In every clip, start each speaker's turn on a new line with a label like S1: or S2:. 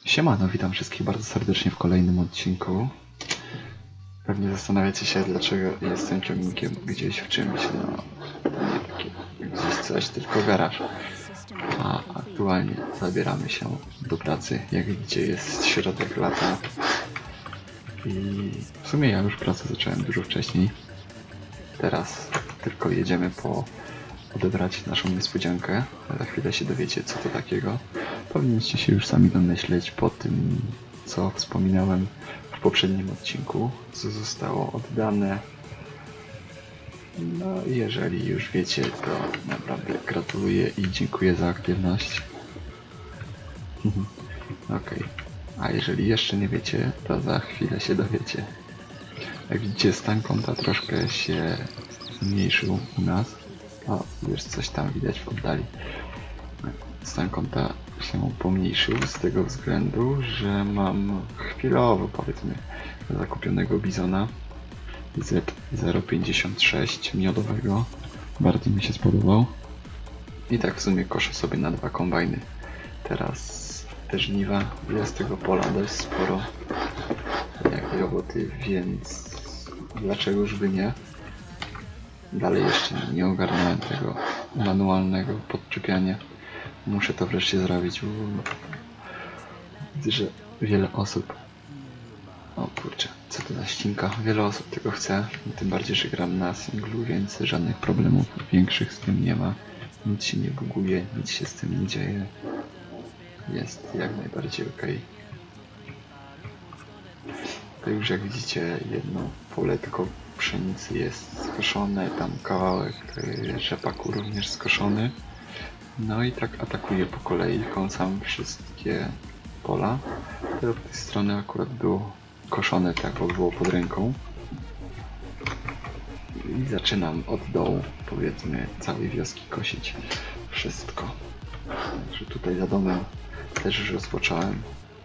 S1: Siemano, witam wszystkich bardzo serdecznie w kolejnym odcinku. Pewnie zastanawiacie się, dlaczego jestem ciągnikiem gdzieś w czymś, no nie takie, gdzieś coś, tylko garaż. A aktualnie zabieramy się do pracy. Jak widzicie, jest środek lata i w sumie ja już pracę zacząłem dużo wcześniej. Teraz tylko jedziemy odebrać naszą niespodziankę. Za chwilę się dowiecie, co to takiego. Powinniście się już sami domyśleć po tym, co wspominałem w poprzednim odcinku, co zostało oddane. No, jeżeli już wiecie, to naprawdę gratuluję i dziękuję za aktywność. Okej. A jeżeli jeszcze nie wiecie, to za chwilę się dowiecie. Jak widzicie, stan konta troszkę się zmniejszył u nas. O, już coś tam widać w oddali. Stan konta się pomniejszył z tego względu, że mam chwilowo, powiedzmy, zakupionego bizona Z056 miodowego. Bardzo mi się spodobał. I tak w sumie koszę sobie na 2 kombajny. Teraz te żniwa, jest tego pola dość sporo, jak roboty, więc dlaczego już by nie? Dalej jeszcze nie ogarnąłem tego manualnego podczepiania. Muszę to wreszcie zrobić, bo widzę, że wiele osób... O kurczę, co to za ścinka? Wiele osób tego chce, tym bardziej, że gram na singlu, więc żadnych problemów większych z tym nie ma. Nic się nie buguje, nic się z tym nie dzieje. Jest jak najbardziej ok. To już jak widzicie, jedno pole tylko pszenicy jest skoszone, tam kawałek rzepaku również skoszony. No i tak atakuję po kolei, kąsam wszystkie pola. To od tej strony akurat było koszone tak, bo było pod ręką. I zaczynam od dołu, powiedzmy, całej wioski kosić wszystko. Także tutaj za domem też już rozpocząłem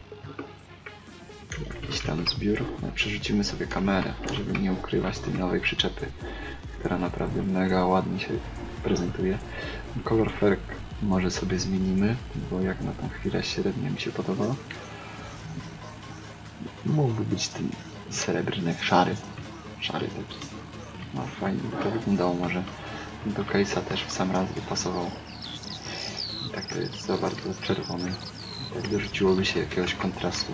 S1: jakiś tam zbiór. No, przerzucimy sobie kamerę, żeby nie ukrywać tej nowej przyczepy, która naprawdę mega ładnie się prezentuje. Kolor felg może sobie zmienimy, bo jak na tą chwilę średnio mi się podoba. Mógłby być ten srebrny, szary taki. No fajnie by to wyglądało, może do case'a też w sam raz by pasował. Tak to jest za bardzo czerwony. Tak dorzuciłoby się jakiegoś kontrastu.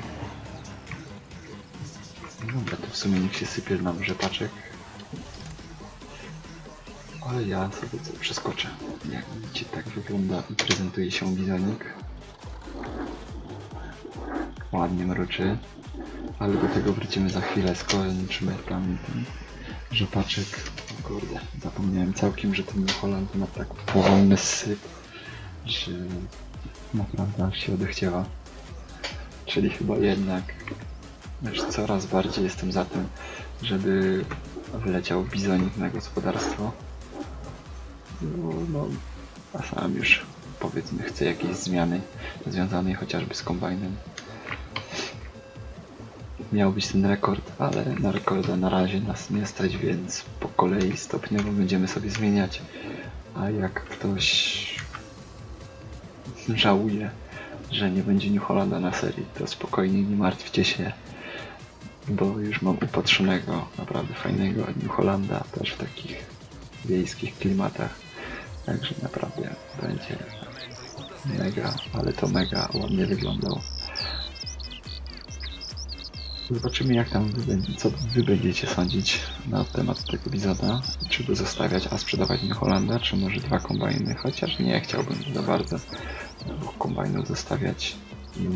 S1: Dobra, to w sumie niech się sypie nam rzepaczek. Ale ja sobie to przeskoczę. Jak widzicie, tak wygląda i prezentuje się bizonik. Ładnie mruczy. Ale do tego wrócimy za chwilę, skończymy tam ten rzepaczek. O kurde, zapomniałem całkiem, że ten Holland ma tak powolny syp, że naprawdę aż się odechciewa. Czyli chyba jednak już coraz bardziej jestem za tym, żeby wyleciał bizonik na gospodarstwo. No, a sam już powiedzmy chcę jakiejś zmiany związanej chociażby z kombajnem. Miał być ten rekord, ale na rekorda na razie nas nie stać, więc po kolei stopniowo będziemy sobie zmieniać. A jak ktoś żałuje, że nie będzie New Hollanda na serii, to spokojnie nie martwcie się, bo już mam upatrzonego, naprawdę fajnego New Hollanda też w takich wiejskich klimatach. Także naprawdę będzie mega, ale to mega ładnie wyglądał. Zobaczymy, jak tam co wy będziecie sądzić na temat tego bizona. Czy go zostawiać, a sprzedawać New Hollanda, czy może 2 kombajny, chociaż nie chciałbym za bardzo 2 kombajnów zostawiać i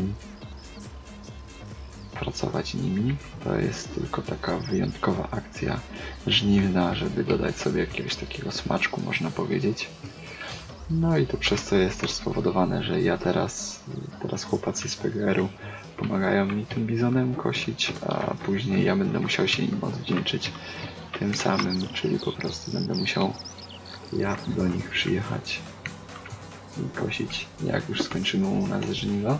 S1: pracować nimi. To jest tylko taka wyjątkowa akcja żniwna, żeby dodać sobie jakiegoś takiego smaczku, można powiedzieć. No i to przez co jest też spowodowane, że ja teraz chłopacy z PGR-u pomagają mi tym bizonem kosić, a później ja będę musiał się im odwdzięczyć tym samym, czyli po prostu będę musiał ja do nich przyjechać i kosić, jak już skończymy u nas żniwa.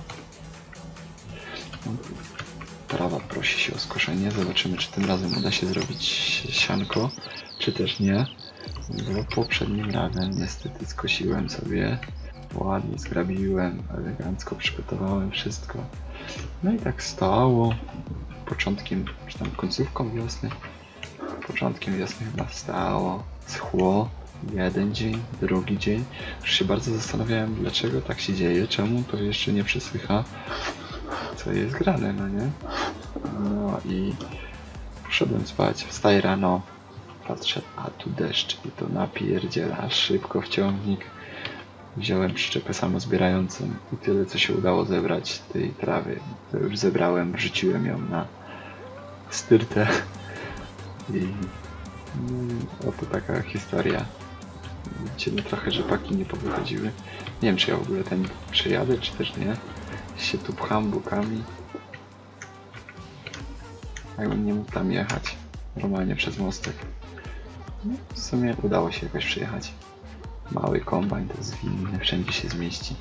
S1: Trawa prosi się o skoszenie, zobaczymy, czy tym razem uda się zrobić sianko, czy też nie. Bo poprzednim razem niestety skosiłem sobie, ładnie zgrabiłem, elegancko przygotowałem wszystko No i tak stało. Początkiem, czy tam końcówką wiosny. Początkiem wiosny chyba stało. Schło. Jeden dzień, drugi dzień. Już się bardzo zastanawiałem, dlaczego tak się dzieje, czemu to jeszcze nie przesłycha, co jest grane, no nie? No i poszedłem spać, wstaję rano, patrzę, a tu deszcz i to napierdziela, szybko w ciągnik. Wziąłem przyczepę samozbierającą i tyle, co się udało zebrać tej trawy, to już zebrałem, wrzuciłem ją na styrtę i oto taka historia. Widzicie, no trochę rzepaki nie powychodziły. Nie wiem, czy ja w ogóle ten przejadę, czy też nie. Się tu pcham bokami. Jakbym nie mógł tam jechać. Normalnie przez mostek. No, w sumie udało się jakoś przejechać. Mały kombajn to zwinny, wszędzie się zmieści.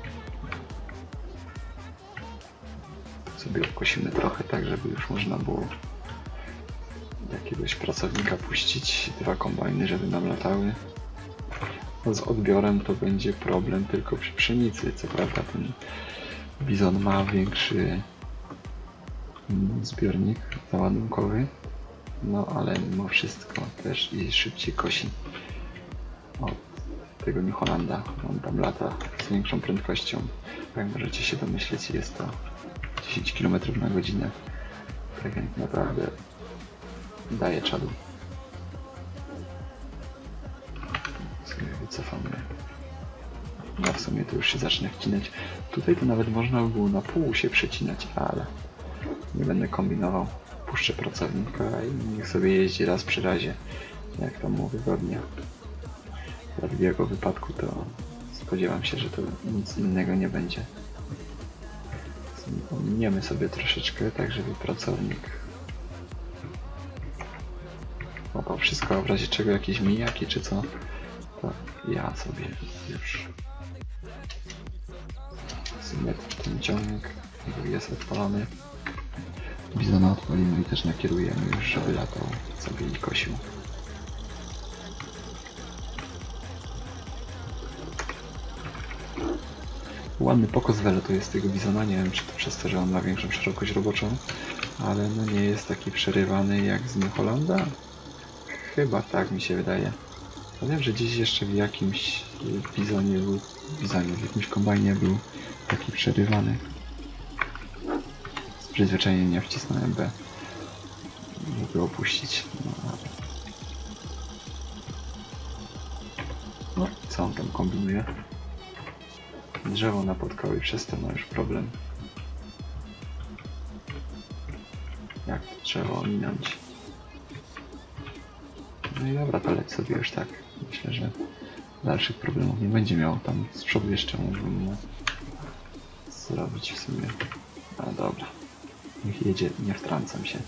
S1: Sobie obkosimy trochę tak, żeby już można było jakiegoś pracownika puścić. 2 kombajny, żeby nam latały. Z odbiorem to będzie problem tylko przy pszenicy. Co prawda ten bizon ma większy zbiornik załadunkowy, no ale mimo wszystko też i szybciej kosi od tego New Hollanda. On tam lata z większą prędkością. Jak możecie się domyśleć, jest to 10 km na godzinę. Tak jak naprawdę daje czadu. Wycofamy. No w sumie to już się zaczyna wcinać. Tutaj to nawet można by było na pół się przecinać, ale nie będę kombinował. Puszczę pracownika i niech sobie jeździ raz przy razie, jak to mu wygodnie. W jego wypadku to spodziewam się, że to nic innego nie będzie. Pominiemy sobie troszeczkę, tak żeby pracownik łapał wszystko, w razie czego jakieś mijaki czy co, to ja sobie już w sumie ten ciągnik jest odpalony. Bizona odpalimy i też nakierujemy już, żeby latał sobie i kosił. Ładny pokos wylatuje z tego bizona, nie wiem czy to przez to, że on ma większą szerokość roboczą, ale no nie jest taki przerywany jak z New Hollanda. Chyba tak mi się wydaje. Ja wiem, że gdzieś jeszcze w jakimś bizonie był, w jakimś kombajnie był taki przerywany. Z przyzwyczajenia wcisnąłem B, żeby opuścić. No, co on tam kombinuje? Drzewo napotkało i przez to ma już problem. Jak to drzewo ominąć? No i dobra, to leć sobie już tak. Myślę, że dalszych problemów nie będzie miał. Tam z przodu jeszcze mógłbym mu zrobić w sumie. A dobra. Niech jedzie, nie wtrącam się.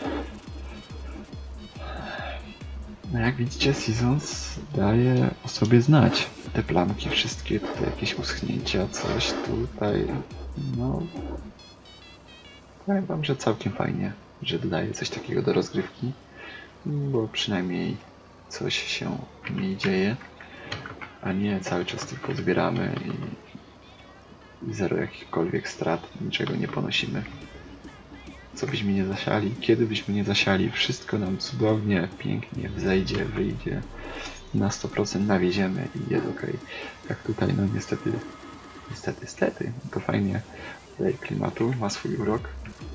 S1: No jak widzicie, Seasons daje o sobie znać. Te plamki wszystkie, tutaj jakieś uschnięcia, coś tutaj, no powiem wam, że całkiem fajnie, że dodaje coś takiego do rozgrywki, bo przynajmniej coś się nie dzieje, a nie cały czas tylko zbieramy i zero jakichkolwiek strat, niczego nie ponosimy. Co byśmy nie zasiali, kiedy byśmy nie zasiali, wszystko nam cudownie, pięknie wzejdzie, wyjdzie, na 100% nawieziemy i jest ok. Jak tutaj, no niestety, to fajnie daje klimatu, ma swój urok.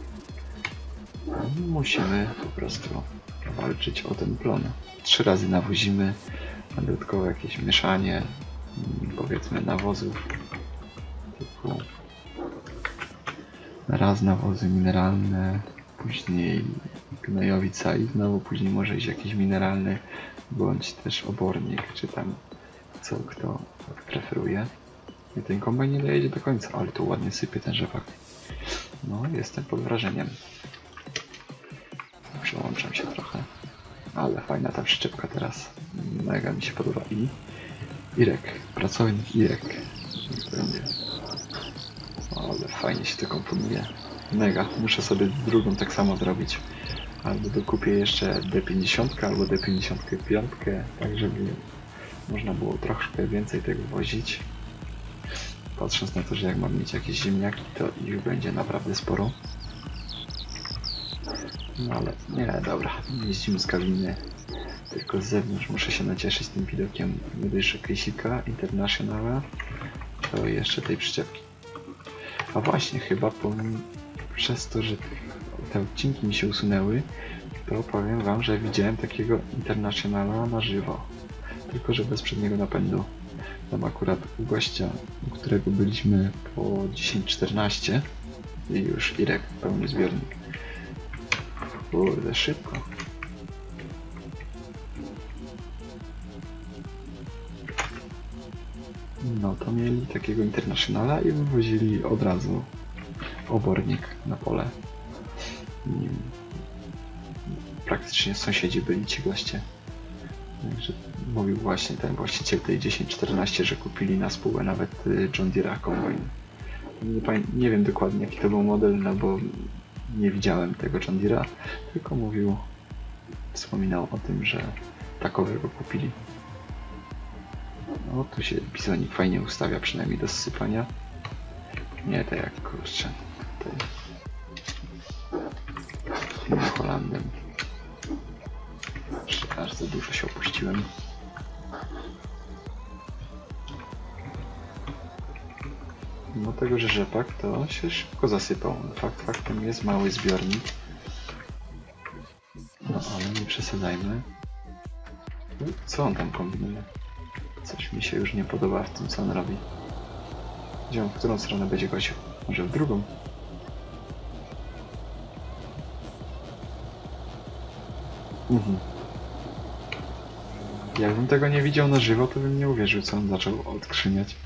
S1: Musimy po prostu walczyć o ten plon. 3 razy nawozimy, a dodatkowo jakieś mieszanie, powiedzmy nawozów, typu raz nawozy mineralne, później gnojowica i znowu później może iść jakiś mineralny, bądź też obornik, czy tam co kto preferuje. I ten kombajn nie dojedzie do końca, ale tu ładnie sypie ten rzepak. No, jestem pod wrażeniem. Przełączam się trochę. Ale fajna ta przyczepka teraz. Mega mi się podoba. I Irek, pracownik Irek. Ale fajnie się to komponuje. Mega, muszę sobie drugą tak samo zrobić. Albo dokupię jeszcze D50 albo D55, tak żeby można było troszkę więcej tego wozić. Patrząc na to, że jak mam mieć jakieś ziemniaki, to ich będzie naprawdę sporo. No ale nie, dobra, nie jeździmy z kabiny, tylko z zewnątrz. Muszę się nacieszyć tym widokiem. Nie dość, że Casey'ka Internationala, to jeszcze tej przyczepki. A właśnie, chyba przez to, że te odcinki mi się usunęły, to powiem wam, że widziałem takiego Internationala na żywo. Tylko że bez przedniego napędu. Tam akurat u gościa, u którego byliśmy po 10-14 i już Irek pełny zbiornik. Kurde, szybko. No to mieli takiego Internationala i wywozili od razu obornik na pole. I praktycznie sąsiedzi byli ci goście. Także mówił właśnie ten właściciel tej 1014, że kupili na spółę nawet John Deere Combine. Nie wiem dokładnie jaki to był model, no bo nie widziałem tego John Deere'a, tylko mówił, wspominał o tym, że takowego kupili. No tu się bizonik fajnie ustawia, przynajmniej do zsypania. Nie tak jak kurczę tutaj New Hollandem. Aż za dużo się opuściłem. Mimo tego, że rzepak to się szybko zasypał. Faktem jest mały zbiornik. No ale nie przesadzajmy. Co on tam kombinuje? Coś mi się już nie podoba w tym, co on robi. Gdzie on, w którą stronę będzie kosił? Może w drugą? Jakbym tego nie widział na żywo, to bym nie uwierzył, co on zaczął odkrzyniać.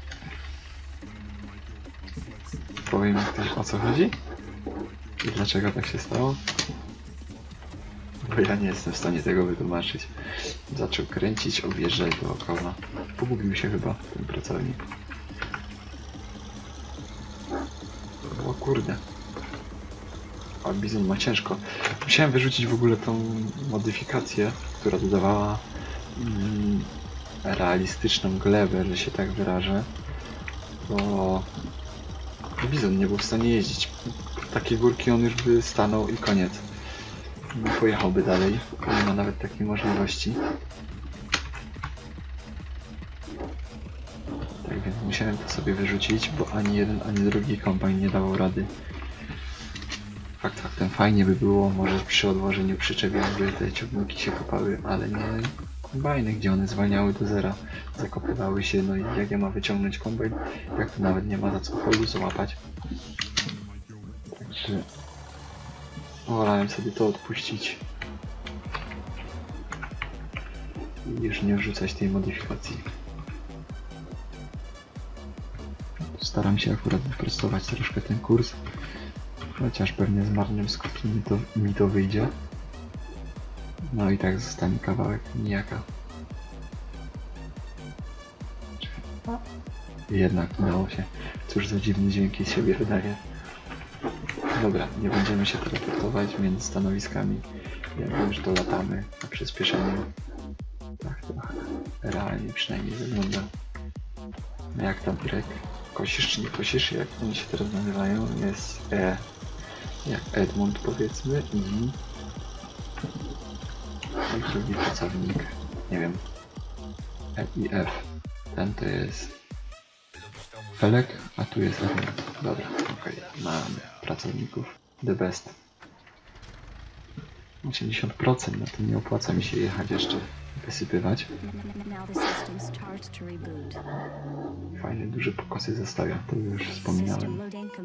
S1: Powie mi ktoś, o co chodzi? I dlaczego tak się stało? Bo ja nie jestem w stanie tego wytłumaczyć. Zaczął kręcić, objeżdżać dookoła. Pogubił się chyba ten pracownik. O kurde. A bizon ma ciężko. Musiałem wyrzucić w ogóle tą modyfikację, która dodawała realistyczną glebę, że się tak wyrażę. Bo bizon nie był w stanie jeździć. Takie górki on już by stanął i koniec. Nie pojechałby dalej. Nie ma nawet takiej możliwości. Tak więc musiałem to sobie wyrzucić, bo ani jeden, ani drugi kombajn nie dawał rady. Faktem fajnie by było, może przy odłożeniu przyczep jakby te ciągniki się kopały, ale nie kombajny, gdzie one zwalniały do zera, zakopywały się, no i jak ja mam wyciągnąć kombajn, jak to nawet nie ma za co holu złapać. Także wolałem sobie to odpuścić i już nie wrzucać tej modyfikacji. Staram się akurat wyprostować troszkę ten kurs, chociaż pewnie z marnym skupieniem mi to wyjdzie. No i tak zostanie kawałek nijaka. Jednak udało się. Cóż za dziwny dźwięki z siebie wydaje. Dobra, nie będziemy się teleportować między stanowiskami. Jak już dolatamy na przyspieszeniu. Tak to realnie przynajmniej wygląda. No jak tam Irek? Kosisz czy nie kosisz? Jak oni się teraz nazywają? Jest jak Edmund powiedzmy i drugi pracownik. Nie wiem. E i F. Ten to jest Felek, a tu jest Edmund. Dobra, okej. Mamy pracowników. The best. 80%, na tym nie opłaca mi się jechać jeszcze wysypywać. Fajne, duże pokosy zostawia, to już wspominałem.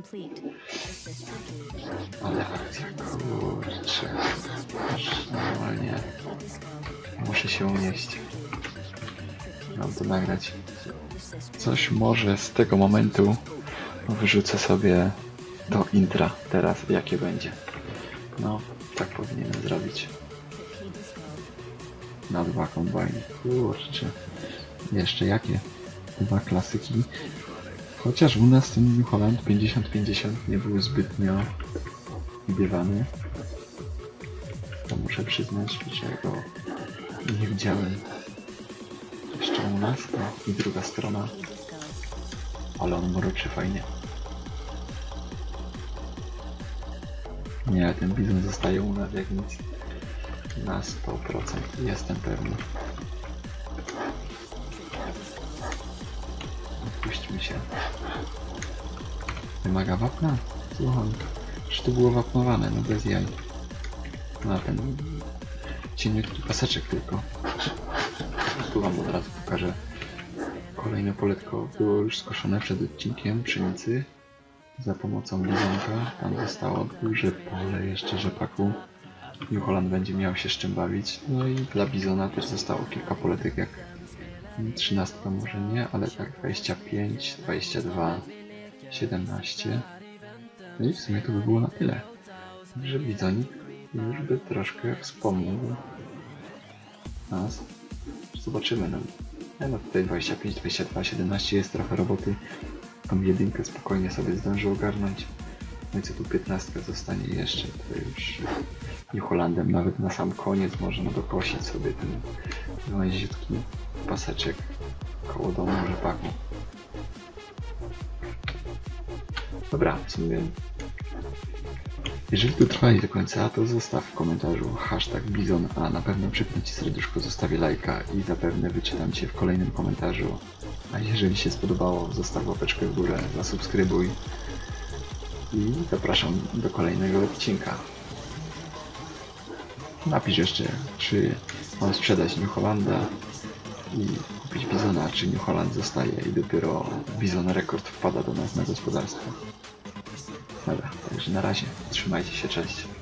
S1: Ale akcja, kurczę. Normalnie muszę się unieść. Mam to nagrać. Coś może z tego momentu wyrzucę sobie do intra teraz, jakie będzie. No, tak powinienem zrobić. Na 2 kombajny. Kurczę. Jeszcze jakie? 2 klasyki. Chociaż u nas ten New Holland 50-50 nie był zbytnio widywany. To muszę przyznać, że go nie widziałem jeszcze u nas. No, i druga strona. ale on mruczy fajnie. Nie, ten bizon zostaje u nas jak nic. Na 100%, jestem pewny. Odpuśćmy się. Wymaga wapna? Słucham. Czy to było wapnowane? No bez jaj. No ten cieniutki paseczek tylko. Tu wam od razu pokażę. Kolejne poletko było już skoszone przed odcinkiem pszenicy. Za pomocą bizonka. Tam zostało duże pole jeszcze rzepaku. New Holland będzie miał się z czym bawić. No i dla bizona też zostało kilka poletek, jak 13 może nie, ale tak 25, 22, 17. No i w sumie to by było na tyle. Że bizonik już by troszkę wspomniał nas. Zobaczymy. No tutaj 25, 22, 17 jest trochę roboty. Tą jedynkę spokojnie sobie zdążył ogarnąć. No i co tu 15 zostanie jeszcze, to już New Hollandem nawet na sam koniec można dokosić sobie ten wąziutki paseczek koło domu rzepaku. Dobra, w sumie jeżeli tu trwali do końca, to zostaw w komentarzu hashtag bizon, a na pewno przypnę Ci serduszko, zostawię lajka i zapewne wyczytam Cię w kolejnym komentarzu. A jeżeli się spodobało, zostaw łapeczkę w górę, zasubskrybuj i zapraszam do kolejnego odcinka. Napisz jeszcze, czy mam sprzedać New Hollanda i kupić bizona, czy New Holland zostaje i dopiero bizon rekord wpada do nas na gospodarstwo. Dobra, także na razie, trzymajcie się, cześć.